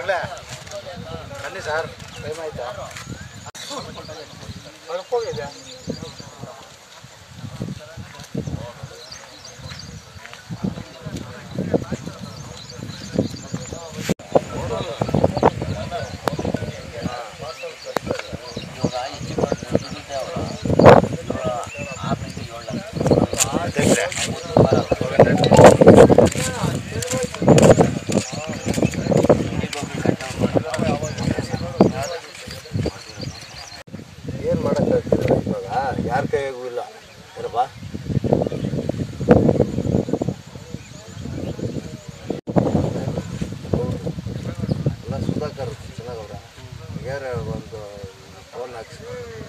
ಮಗಳೇ ಬನ್ನಿ sir time ಆಯ್ತಾ ಹೋಗಿದೆ ಏನು ಮಾಡೋಕ್ಕಾಗ್ತದೆ ಇವಾಗ ಯಾರ ಕೈಯಾಗೂ ಇಲ್ಲ ಏನಪ್ಪ ಎಲ್ಲ ಸುಧಾಕರ್ ಚೆನ್ನಾಗವ್ರ ಯಾರು ಒಂದು ಫೋನ್ ಹಾಕ್ಸಿ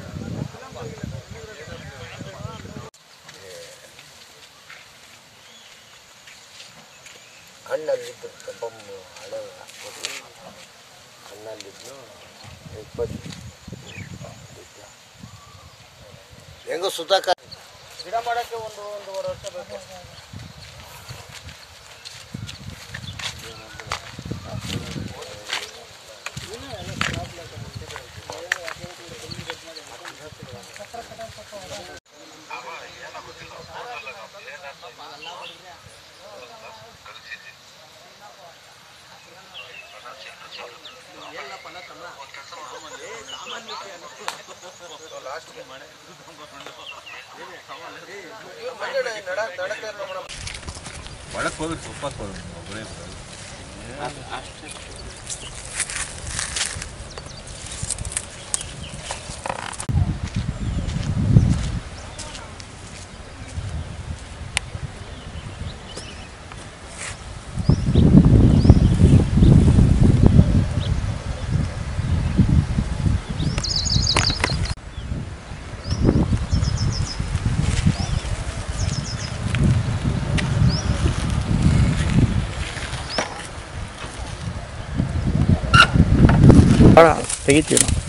ಹಣ್ಣಲ್ಲಿದ್ದು ಕಬ್ಬಮ್ಮ ಹಳೆ ಹಣ್ಣಲ್ಲಿದ್ದು 20 ಹೆಂಗೋ ಸುಧಾಕರ್ ಗಿಡ ಮಾಡೋಕ್ಕೆ ಒಂದೂವರೆ ವರ್ಷ ಬೇಕು ಒಳಕ್ಕೆ ಹೋಗ್ಬೇಕು ಸೊಪ್ಪಾಕ್ ಹೋಗ್ಬೇಕು ಒಬ್ಬರೇ ತೆಗಿತೀವಿ ನಾವು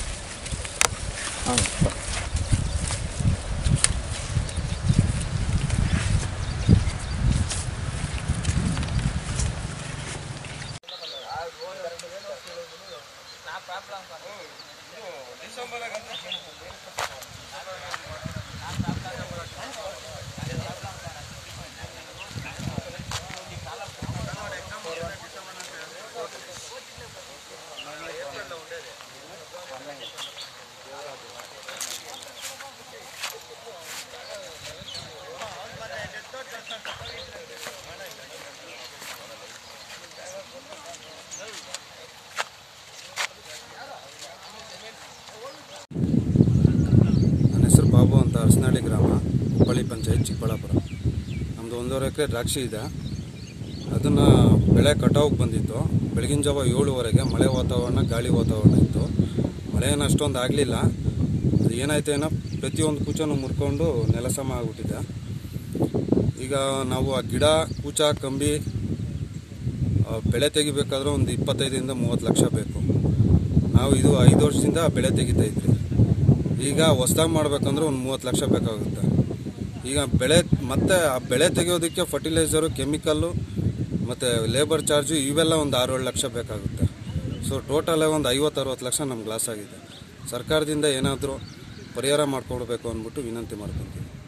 ಬಾಬು ಅಂತ ಅರಸನಹಳ್ಳಿ ಗ್ರಾಮ ಹುಬ್ಬಳ್ಳಿ ಪಂಚಾಯತ್ ಚಿಕ್ಕಬಳ್ಳಾಪುರ. ನಮ್ಮದು 1.5 ಎಕರೆ ದ್ರಾಕ್ಷಿ ಇದೆ. ಅದನ್ನು ಬೆಳೆ ಕಟಾವಿಗೆ ಬಂದಿತ್ತು. ಬೆಳಗಿನ ಜಾವ 7:15 ಮಳೆ ವಾತಾವರಣ ಗಾಳಿ ವಾತಾವರಣ ಇತ್ತು. ಮಳೆ ಏನು ಅಷ್ಟೊಂದು ಆಗಲಿಲ್ಲ. ಅದು ಏನಾಯ್ತು ಏನೋ ಪ್ರತಿಯೊಂದು ಕೂಚನೂ ಮುರ್ಕೊಂಡು ನೆಲಸಮ ಆಗಿಬಿಟ್ಟಿದೆ. ಈಗ ನಾವು ಆ ಗಿಡ ಕೂಚ ಕಂಬಿ ಬೆಳೆ ತೆಗಿಬೇಕಾದ್ರೆ ಒಂದು 25ರಿಂದ 30 ಲಕ್ಷ ಬೇಕು. ನಾವು ಇದು 5 ವರ್ಷದಿಂದ ಬೆಳೆ ತೆಗಿತಾ ಇದ್ವಿ. ಈಗ ಹೊಸದಾಗಿ ಮಾಡಬೇಕಂದ್ರೆ ಒಂದು 30 ಲಕ್ಷ ಬೇಕಾಗುತ್ತೆ. ಈಗ ಮತ್ತೆ ಆ ಬೆಳೆ ತೆಗೆಯೋದಕ್ಕೆ ಫರ್ಟಿಲೈಸರು ಕೆಮಿಕಲ್ಲು ಮತ್ತು ಲೇಬರ್ ಚಾರ್ಜು ಇವೆಲ್ಲ ಒಂದು 6-7 ಲಕ್ಷ ಬೇಕಾಗುತ್ತೆ. ಸೊ ಟೋಟಲೇ ಒಂದು 50-60 ಲಕ್ಷ ನಮ್ಗೆ ಲಾಸ್ ಆಗಿದೆ. ಸರ್ಕಾರದಿಂದ ಏನಾದರೂ ಪರಿಹಾರ ಮಾಡಿಕೊಡ್ಬೇಕು ಅಂದ್ಬಿಟ್ಟು ವಿನಂತಿ ಮಾಡ್ಕೊತೀವಿ.